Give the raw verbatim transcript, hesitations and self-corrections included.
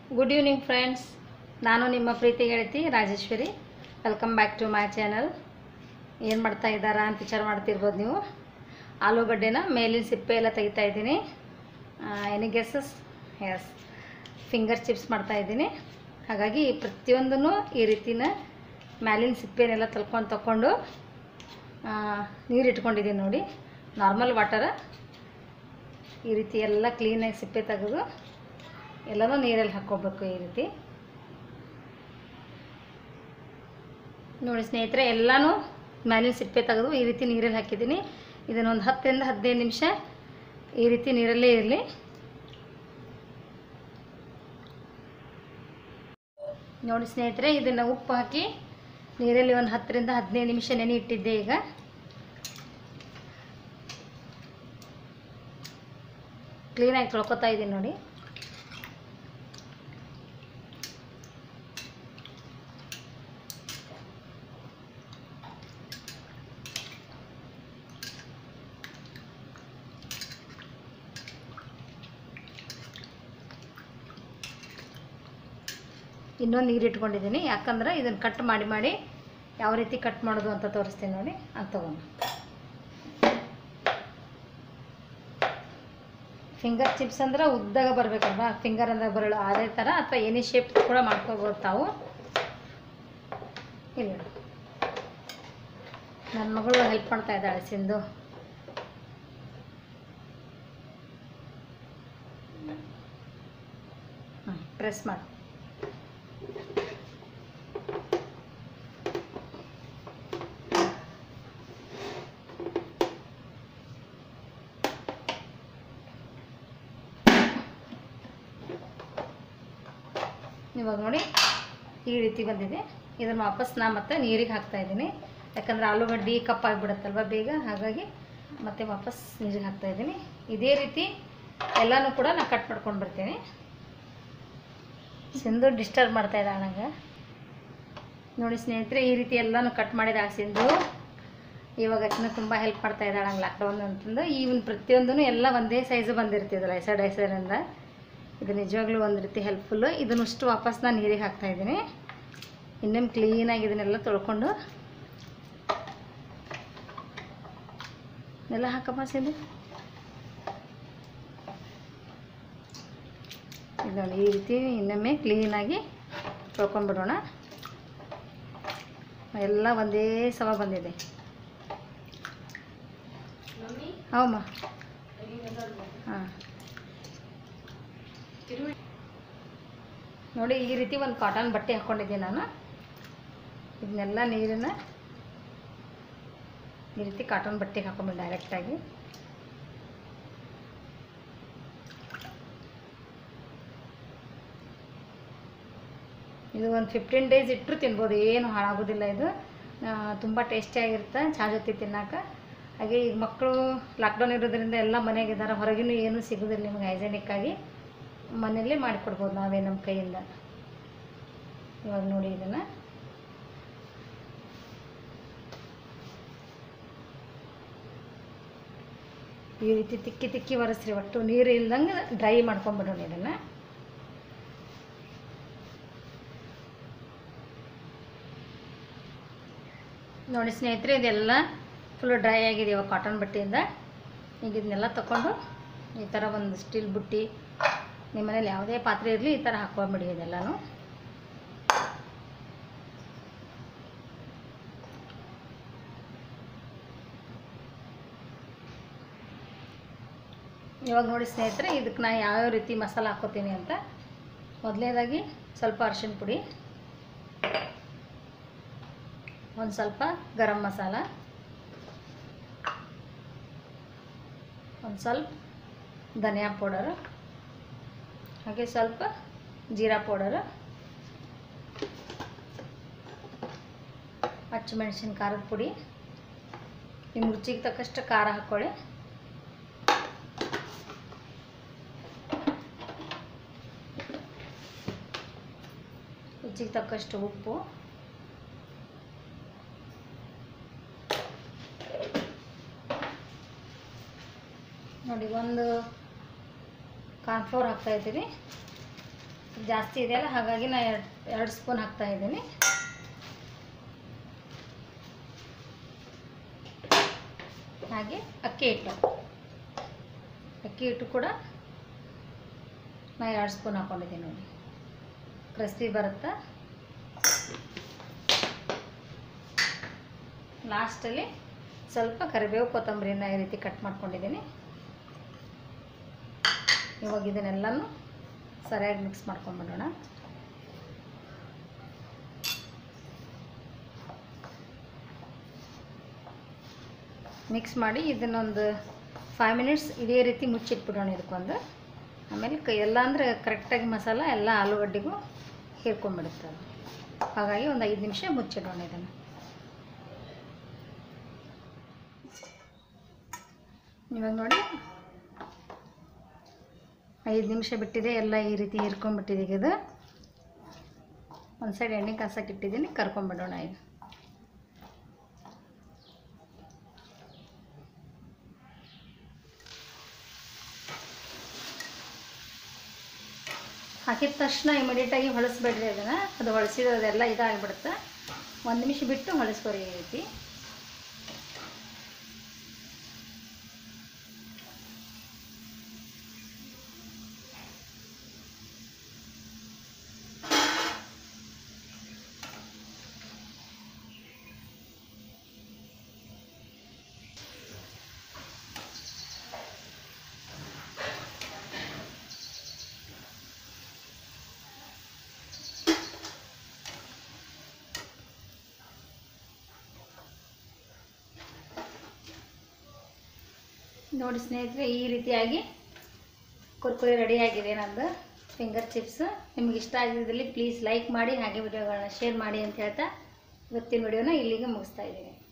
Good evening friends, ನಾನು ನಿಮ್ಮ ಪ್ರೀತಿ ಗೆಳತಿ Rajeshwari. Welcome back to my channel. ಏನು ಮಾಡ್ತಾ ಇದ್ದಾರಾ ಅಂತ ವಿಚಾರ ಮಾಡ್ತಿರ್ಬೋದು ನೀವು. ಆಲೂಗಡ್ಡೆನ ಮೇಲಿನ ಸಿಪ್ಪೆ ಎಲ್ಲ ತೆಗಿತಾ ಇದ್ದೀನಿ. Any guesses? Yes, finger chips ಮಾಡ್ತಾ ಇದ್ದೀನಿ. ಹಾಗಾಗಿ ಪ್ರತಿಯೊಂದೂ ಈ ರೀತಿನ ಮೇಲಿನ ಸಿಪ್ಪೆನೆಲ್ಲ ತಳ್ಕೊಂಡು ತಗೊಂಡು ನೀರು ಇಟ್ಕೊಂಡಿದ್ದೀನಿ ನೋಡಿ. ನಾರ್ಮಲ್ ವಾಟರ ಈ ರೀತಿ ಎಲ್ಲ ಕ್ಲೀನಾಗಿ ಸಿಪ್ಪೆ ತೆಗೆದು ಎಲ್ಲನೂ ನೀರಲ್ಲಿ ಹಾಕ್ಕೋಬೇಕು. ಈ ರೀತಿ ನೋಡಿ ಸ್ನೇಹಿತರೆ, ಎಲ್ಲನೂ ಮೇಲಿನ ಸಿಪ್ಪೆ ತೆಗೆದು ಈ ರೀತಿ ನೀರಲ್ಲಿ ಹಾಕಿದ್ದೀನಿ. ಇದನ್ನೊಂದು ಹತ್ತರಿಂದ ಹದಿನೈದು ನಿಮಿಷ ಈ ರೀತಿ ನೀರಲ್ಲೇ ಇರಲಿ. ನೋಡಿ ಸ್ನೇಹಿತರೆ, ಇದನ್ನು ಉಪ್ಪು ಹಾಕಿ ನೀರಲ್ಲಿ ಒಂದು ಹತ್ತರಿಂದ ಹದಿನೈದು ನಿಮಿಷ ನೆನೆ ಇಟ್ಟಿದ್ದೆ. ಈಗ ಕ್ಲೀನಾಗಿ ತೊಳ್ಕೊತಾ ಇದ್ದೀನಿ ನೋಡಿ. ಇನ್ನೊಂದು ನೀರು ಇಟ್ಕೊಂಡಿದ್ದೀನಿ, ಯಾಕಂದ್ರೆ ಇದನ್ನು ಕಟ್ ಮಾಡಿ ಮಾಡಿ ಯಾವ ರೀತಿ ಕಟ್ ಮಾಡೋದು ಅಂತ ತೋರಿಸ್ತೀನಿ ನೋಡಿ. ಅಂತ ತಗೊಂಡು ಫಿಂಗರ್ ಚಿಪ್ಸ್ ಅಂದ್ರೆ ಉದ್ದಾಗ ಬರಬೇಕಲ್ವ, ಫಿಂಗರ್ ಅಂದ್ರೆ ಬರಲು ಅದೇ ಥರ ಅಥವಾ ಎನಿ ಶೇಪ್ ಕೂಡ ಮಾಡ್ಕೋಬೋದು ತಾವು. ಇಲ್ಲ, ನನ್ನ ಮಗಳು ಹೆಲ್ಪ್ ಮಾಡ್ತಾ ಇದ್ದಾಳೆ ಸಿಂಧು. ಹ್ಞೂ, ಪ್ರೆಸ್ ಮಾಡಿ. ಇವಾಗ ನೋಡಿ ಈ ರೀತಿ ಬಂದಿದೆ. ಇದನ್ನು ವಾಪಸ್ ನಾ ಮತ್ತೆ ನೀರಿಗೆ ಹಾಕ್ತಾಯಿದ್ದೀನಿ, ಯಾಕಂದರೆ ಆಲೂಗಡ್ಡೆ ಕಪ್ಪಾಗಿಬಿಡುತ್ತಲ್ವ ಬೇಗ. ಹಾಗಾಗಿ ಮತ್ತೆ ವಾಪಸ್ ನೀರಿಗೆ ಹಾಕ್ತಾಯಿದ್ದೀನಿ. ಇದೇ ರೀತಿ ಎಲ್ಲನೂ ಕೂಡ ನಾನು ಕಟ್ ಮಾಡ್ಕೊಂಡು ಬರ್ತೀನಿ. ಸಿಂಧು ಡಿಸ್ಟರ್ಬ್ ಮಾಡ್ತಾಯಿದ್ದಾಳೆ ನಂಗೆ. ನೋಡಿ ಸ್ನೇಹಿತರೆ, ಈ ರೀತಿ ಎಲ್ಲನೂ ಕಟ್ ಮಾಡಿದಾಗ ಸಿಂಧು ಇವಾಗ ಅಚ್ಚನ ತುಂಬ ಹೆಲ್ಪ್ ಮಾಡ್ತಾಯಿದ್ದಾಳೆ ನಂಗೆ ಲಾಕ್ಡೌನ್ ಅಂತಂದು. ಈವನ್ ಪ್ರತಿಯೊಂದೂ ಎಲ್ಲ ಒಂದೇ ಸೈಜು ಬಂದಿರ್ತಿದ್ದಲ್ಲ ಐಸಡ್ ಐಸರಿಂದ. ಇದು ನಿಜವಾಗ್ಲೂ ಒಂದು ರೀತಿ ಹೆಲ್ಪ್ಫುಲ್ಲು. ಇದನ್ನಷ್ಟು ವಾಪಸ್ ನಾನು ನೀರಿಗೆ ಹಾಕ್ತಾಯಿದ್ದೀನಿ. ಇನ್ನೊಮ್ಮೆ ಕ್ಲೀನಾಗಿ ಇದನ್ನೆಲ್ಲ ತೊಳ್ಕೊಂಡು ಎಲ್ಲ ಹಾಕಪ್ಪ ಸಿಂಧು. ಇದನ್ನು ಈ ರೀತಿ ಇನ್ನೊಮ್ಮೆ ಕ್ಲೀನಾಗಿ ತೊಳ್ಕೊಂಡ್ಬಿಡೋಣ. ಎಲ್ಲ ಒಂದೇ ಸಮ ಬಂದಿದೆ. ಹೌಮ್ಮ, ಹಾಂ ನೋಡಿ, ಈ ರೀತಿ ಒಂದು ಕಾಟನ್ ಬಟ್ಟೆ ಹಾಕ್ಕೊಂಡಿದ್ದೀನಿ ನಾನು. ಇದನ್ನೆಲ್ಲ ನೀರನ್ನು ಈ ರೀತಿ ಕಾಟನ್ ಬಟ್ಟೆಗೆ ಹಾಕ್ಕೊಂಬಿಡಿ ಡೈರೆಕ್ಟಾಗಿ. ಇದು ಒಂದು ಫಿಫ್ಟೀನ್ ಡೇಸ್ ಇಟ್ಟರು ತಿನ್ಬೋದು, ಏನು ಹಾಳಾಗೋದಿಲ್ಲ. ಇದು ತುಂಬ ಟೇಸ್ಟಿಯಾಗಿರುತ್ತೆ ಚಹಾ ಜೊತೆ ತಿನ್ನೋಕೆ. ಹಾಗೆ ಈಗ ಮಕ್ಕಳು ಲಾಕ್ಡೌನ್ ಇರೋದ್ರಿಂದ ಎಲ್ಲ ಮನೆಯಾಗಿದ್ದಾರೆ, ಹೊರಗಿನೂ ಏನೂ ಸಿಗೋದಿಲ್ಲ ನಿಮ್ಗೆ ಹೈಜೆನಿಕ್ಕಾಗಿ. ಮನೆಯಲ್ಲೇ ಮಾಡಿಕೊಡ್ಬೋದು ನಾವೇ ನಮ್ಮ ಕೈಯಿಂದ. ಇವಾಗ ನೋಡಿ ಇದನ್ನು ಈ ರೀತಿ ತಿಕ್ಕಿ ತಿಕ್ಕಿ ಒರೆಸ್ರಿ, ಒಟ್ಟು ನೀರು ಇಲ್ದಂಗೆ ಡ್ರೈ ಮಾಡ್ಕೊಂಬಿಡೋಣ ಇದನ್ನು. ನೋಡಿ ಸ್ನೇಹಿತರೆ, ಇದೆಲ್ಲ ಫುಲ್ ಡ್ರೈ ಆಗಿದೆ ಇವಾಗ ಕಾಟನ್ ಬಟ್ಟೆಯಿಂದ. ಈಗ ಇದನ್ನೆಲ್ಲ ತಗೊಂಡು ಈ ಥರ ಒಂದು ಸ್ಟೀಲ್ ಬುಟ್ಟಿ, ನಿಮ್ಮ ಮನೇಲಿ ಯಾವುದೇ ಪಾತ್ರೆ ಇರಲಿ ಈ ಥರ ಹಾಕ್ಕೊಂಬಿಡಿ ಇದೆಲ್ಲನೂ. ಇವಾಗ ನೋಡಿ ಸ್ನೇಹಿತರೆ, ಇದಕ್ಕೆ ನಾನು ಯಾವ್ಯಾವ ರೀತಿ ಮಸಾಲೆ ಹಾಕ್ಕೋತೀನಿ ಅಂತ. ಮೊದಲನೇದಾಗಿ ಸ್ವಲ್ಪ ಅರಿಶಿಣ ಪುಡಿ, ಒಂದು ಸ್ವಲ್ಪ ಗರಂ ಮಸಾಲ, ಒಂದು ಸ್ವಲ್ಪ ಧನಿಯಾ ಪೌಡರು, ಹಾಗೆ ಸ್ವಲ್ಪ ಜೀರಾ ಪೌಡರು, ಹಸಿಮೆಣಸಿನ ಖಾರದ ಪುಡಿ. ನಿಮ್ಮ ರುಚಿಗೆ ತಕ್ಕಷ್ಟು ಖಾರ ಹಾಕ್ಕೊಳ್ಳಿ. ರುಚಿಗೆ ತಕ್ಕಷ್ಟು ಉಪ್ಪು, ನೋಡಿ ಒಂದು ಕಾರ್ನ್ಫ್ಲೋರ್ ಹಾಕ್ತಾಯಿದ್ದೀನಿ. ಜಾಸ್ತಿ ಇದೆಯಲ್ಲ, ಹಾಗಾಗಿ ನಾನು ಎರಡು ಎರಡು ಸ್ಪೂನ್ ಹಾಕ್ತಾಯಿದ್ದೀನಿ. ಹಾಗೆ ಅಕ್ಕಿ ಹಿಟ್ಟು ಅಕ್ಕಿ ಹಿಟ್ಟು ಕೂಡ ನಾನು ಎರಡು ಸ್ಪೂನ್ ಹಾಕ್ಕೊಂಡಿದ್ದೀನಿ ನೋಡಿ, ಕ್ರಿಸ್ಪಿ ಬರುತ್ತೆ. ಲಾಸ್ಟಲ್ಲಿ ಸ್ವಲ್ಪ ಕರಿಬೇವು ಕೊತ್ತಂಬರಿನ ಈ ರೀತಿ ಕಟ್ ಮಾಡ್ಕೊಂಡಿದ್ದೀನಿ. ಇವಾಗ ಇದನ್ನೆಲ್ಲನೂ ಸರಿಯಾಗಿ ಮಿಕ್ಸ್ ಮಾಡ್ಕೊಂಡ್ಬಿಡೋಣ. ಮಿಕ್ಸ್ ಮಾಡಿ ಇದನ್ನೊಂದು ಫೈವ್ ಮಿನಿಟ್ಸ್ ಇದೇ ರೀತಿ ಮುಚ್ಚಿಟ್ಬಿಡೋಣ ಇದಕ್ಕೊಂದು. ಆಮೇಲೆ ಕೈ ಎಲ್ಲ ಅಂದರೆ ಕರೆಕ್ಟಾಗಿ ಮಸಾಲ ಎಲ್ಲ ಆಲೂಗಡ್ಡೆಗೂ ಹೀರ್ಕೊಂಡ್ಬಿಡುತ್ತೆ. ಹಾಗಾಗಿ ಒಂದು ಐದು ನಿಮಿಷ ಮುಚ್ಚಿಡೋಣ ಇದನ್ನು. ಇವಾಗ ನೋಡಿ ಐದು ನಿಮಿಷ ಬಿಟ್ಟಿದೆ, ಎಲ್ಲ ಈ ರೀತಿ ಹೀರ್ಕೊಂಡ್ಬಿಟ್ಟಿದೆ. ಈಗ ಇದು ಒಂದು ಸೈಡ್ ಎಣ್ಣೆ ಕಾಸಕ್ಕೆ ಇಟ್ಟಿದ್ದೀನಿ, ಕರ್ಕೊಂಡ್ಬಿಡೋಣ ಈಗ. ಹಾಕಿದ ತಕ್ಷಣ ಇಮಿಡಿಯೇಟಾಗಿ ಹೊಳಿಸ್ಬೇಡ್ರಿ ಅದನ್ನು, ಅದು ಹೊಳಿಸಿದೆಲ್ಲ ಇದಾಗಿಬಿಡುತ್ತೆ. ಒಂದು ನಿಮಿಷ ಬಿಟ್ಟು ಹೊಳಿಸ್ಕೊರಿ ಈ ರೀತಿ. ನೋಡಿ ಸ್ನೇಹಿತರೆ, ಈ ರೀತಿಯಾಗಿ ಕುರ್ಕುರೆ ರೆಡಿಯಾಗಿದೆ ನಂದು ಫಿಂಗರ್ ಚಿಪ್ಸ್. ನಿಮ್ಗೆ ಇಷ್ಟ ಆಗಿದ್ದಲ್ಲಿ ಪ್ಲೀಸ್ ಲೈಕ್ ಮಾಡಿ, ಹಾಗೆ ವಿಡಿಯೋಗಳನ್ನ ಶೇರ್ ಮಾಡಿ ಅಂತ ಹೇಳ್ತಾ ಇವತ್ತಿನ ವಿಡಿಯೋನ ಇಲ್ಲಿಗೆ ಮುಗಿಸ್ತಾ ಇದ್ದೀನಿ.